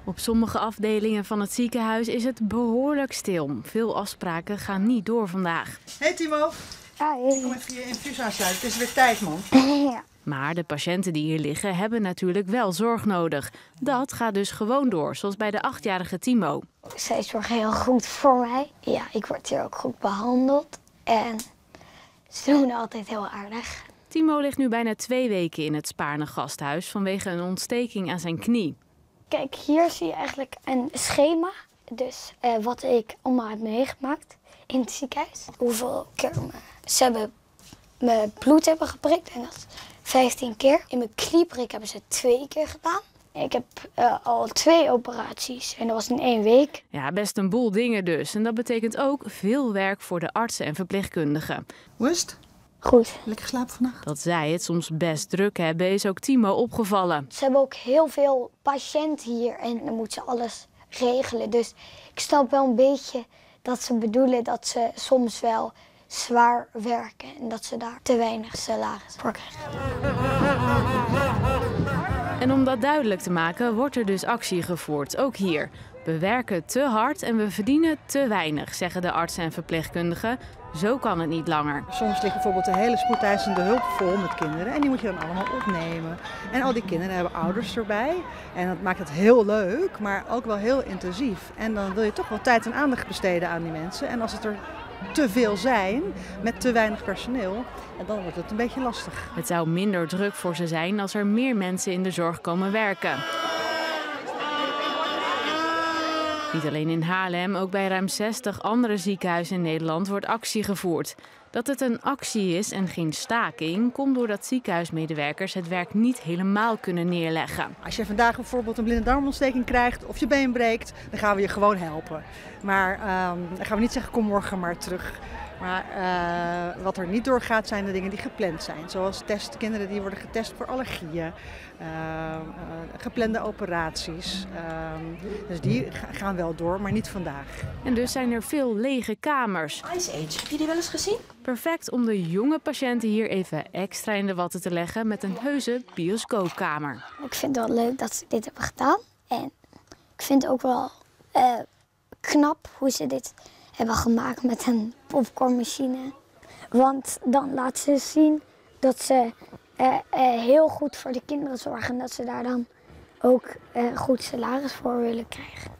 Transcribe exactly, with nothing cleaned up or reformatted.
Op sommige afdelingen van het ziekenhuis is het behoorlijk stil. Veel afspraken gaan niet door vandaag. Hey Timo, Hi. kom even je infuus aansluiten. Het is weer tijd, man. Ja. Maar de patiënten die hier liggen hebben natuurlijk wel zorg nodig. Dat gaat dus gewoon door, zoals bij de achtjarige Timo. Zij zorgen heel goed voor mij. Ja, ik word hier ook goed behandeld. En ze doen altijd heel aardig. Timo ligt nu bijna twee weken in het Spaarne gasthuis vanwege een ontsteking aan zijn knie. Kijk, hier zie je eigenlijk een schema. Dus eh, wat ik allemaal heb meegemaakt in het ziekenhuis. Hoeveel keer me, ze hebben mijn bloed hebben geprikt. En dat is vijftien keer. In mijn knieprik hebben ze twee keer gedaan. Ik heb uh, al twee operaties en dat was in één week. Ja, best een boel dingen dus. En dat betekent ook veel werk voor de artsen en verpleegkundigen. Hoe is het? Goed. Lekker geslapen vannacht? Dat zij het soms best druk hebben, is ook Timo opgevallen. Ze hebben ook heel veel patiënten hier en dan moeten ze alles regelen. Dus ik snap wel een beetje dat ze bedoelen dat ze soms wel zwaar werken en dat ze daar te weinig salaris voor krijgen. En om dat duidelijk te maken, wordt er dus actie gevoerd, ook hier. We werken te hard en we verdienen te weinig, zeggen de artsen en verpleegkundigen. Zo kan het niet langer. Soms ligt bijvoorbeeld de hele spoedeisende hulp vol met kinderen en die moet je dan allemaal opnemen. En al die kinderen hebben ouders erbij en dat maakt het heel leuk, maar ook wel heel intensief. En dan wil je toch wel tijd en aandacht besteden aan die mensen. En als het er te veel zijn, met te weinig personeel, dan wordt het een beetje lastig. Het zou minder druk voor ze zijn als er meer mensen in de zorg komen werken. Niet alleen in Haarlem, ook bij ruim zestig andere ziekenhuizen in Nederland wordt actie gevoerd. Dat het een actie is en geen staking, komt doordat ziekenhuismedewerkers het werk niet helemaal kunnen neerleggen. Als je vandaag bijvoorbeeld een blinde darmontsteking krijgt of je been breekt, dan gaan we je gewoon helpen. Maar um, dan gaan we niet zeggen kom morgen maar terug. Maar uh, wat er niet doorgaat zijn de dingen die gepland zijn. Zoals test, kinderen die worden getest voor allergieën, uh, uh, geplande operaties. Uh, dus die gaan wel door, maar niet vandaag. En dus zijn er veel lege kamers. Ice Age, heb je die wel eens gezien? Perfect om de jonge patiënten hier even extra in de watten te leggen met een heuse bioscoopkamer. Ik vind het wel leuk dat ze dit hebben gedaan. En ik vind het ook wel uh, knap hoe ze dit hebben gemaakt met een popcornmachine. Want dan laten ze zien dat ze uh, uh, heel goed voor de kinderen zorgen. En dat ze daar dan ook uh, goed salaris voor willen krijgen.